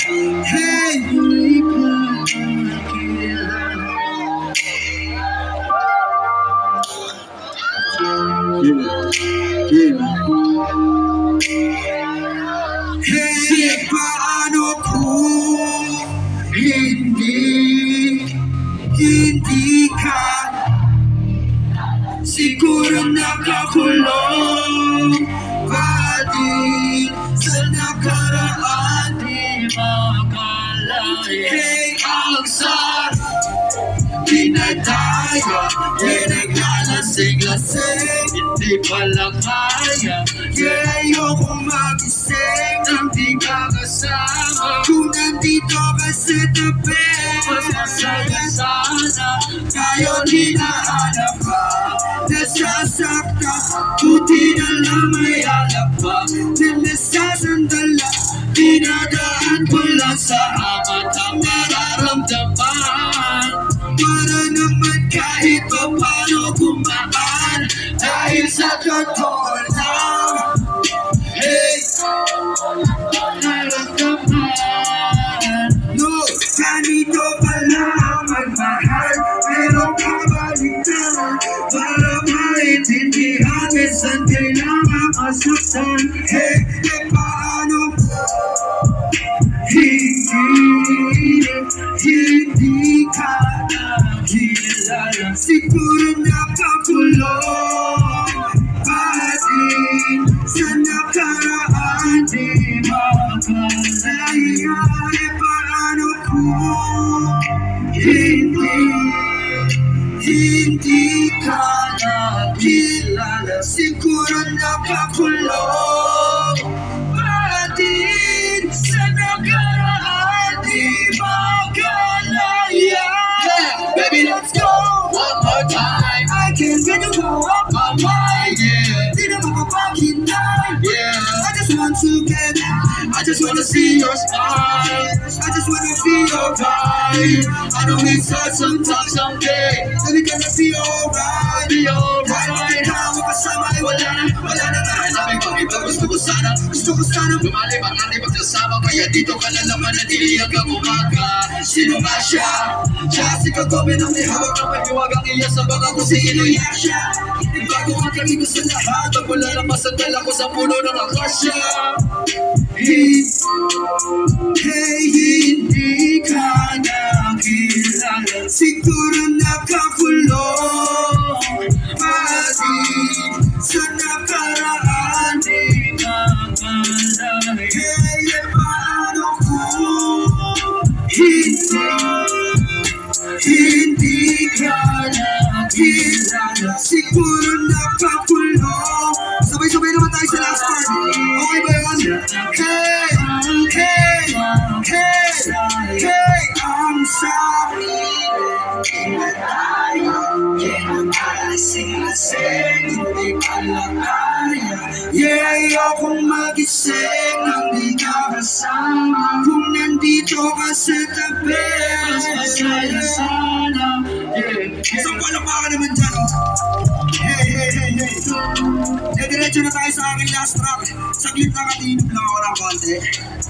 Hey, hey, paano kung hindi ka siguro nakakulong pa din sa nakaraan di makalay. Hey, ang pinadaya, naglalasing-lasing, hindi pala kaya. Ayokong magising nang di ka kasama. Kung nandito ka sa tabi, mas masaya sana. Ngayon hinahanap ka, nasasakta, buti na lang may alap pa. Di nasasandala, dinadaan ko lang sa amat ang nararamdaman. Para naman kahit pa paano kumaan, dahil sa totoo lang, hey, nararamdaman. No, ganito pala magmahal, pero kabalikan para maintindihan, minsan kailangan masaktan. Hey, paano hindi ka nakilala, siguro nakakulong pa din sa nakaraan di makalaya. Paano kung hindi ka nakilala, siguro nakakulong pa din sa nakaraan di makalaya. Baby, let's go one more time. I can't get you off my mind, yeah. Di na makapaghinay, yeah. I just want to get high, I just wanna see your smile, I just wanna feel your vibe. I know it's hard sometimes, someday baby, gonna be alright, be alright. Ikaw ang kasama ay wala na tayo namin pag-iba. Gusto ko sana lumalibang magkasama, kaya dito ka na naman natili hanggang umaga. Sino nga siya? Siya si Kagome na may hawak na may hiwagang iya sa baka kung sino yan siya. Bago ang kami ko sa lahat, pag wala na masandal ako sa puno ng akasya. Hey, hindi ka nakilala, siguro nakakulong pa din sa nakaraan di makalay. Hey, paano kung hindi ka nakilala, siguro nakakulong. Sabay-sabay naman tayo sa last part. Okay ba yan? Hey, ang sabi tayo, kinakalasing-lasing, hindi pala kaya. Yeah, ayokong magising nang di ka kasama. Kung nandito ka sa tabi, mas masaya sana, yeah. Isang palakpakan naman dyan. Hey. Diretso na tayo sa aking last track. Saglit lang at inom lang ako ng konti.